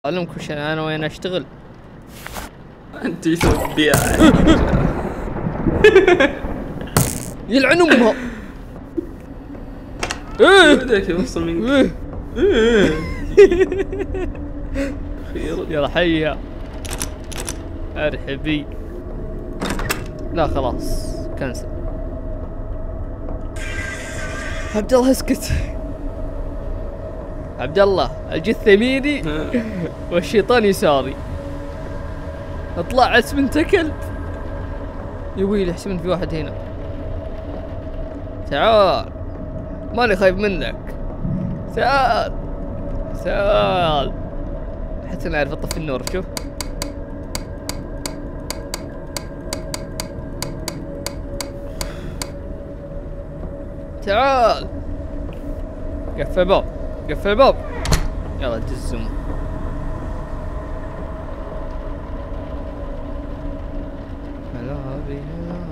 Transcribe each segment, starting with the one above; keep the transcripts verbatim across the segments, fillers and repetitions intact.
اعلمك وش انا وين اشتغل. انت تسوي بيع. يلعن امها. ايه ودك يوصل منك. ايه اخيرا يلا حيا ارحبي. لا خلاص كنسل. عبد الله اسكت. عبد الله الجثة يميني والشيطان يساري. اطلع عس بنت كلب. يا ويلي احسب في واحد هنا. تعال ماني خايف منك. تعال تعال حتى انا اعرف اطفي النور. شوف تعال. قفل الباب قفل الباب. يلا دزهم. هلا بينا.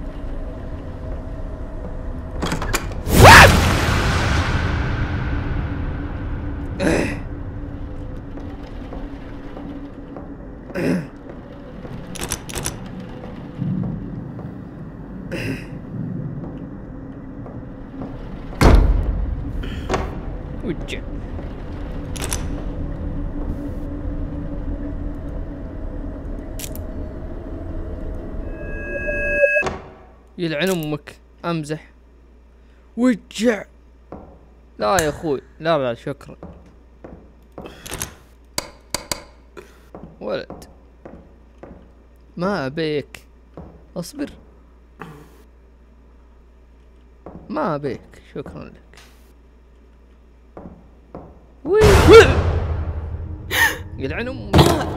وجه يلعن امك. امزح. وجع. لا يا اخوي لا لا شكرا. ولد ما ابيك. اصبر ما ابيك شكرا لك. وي يلعن امك.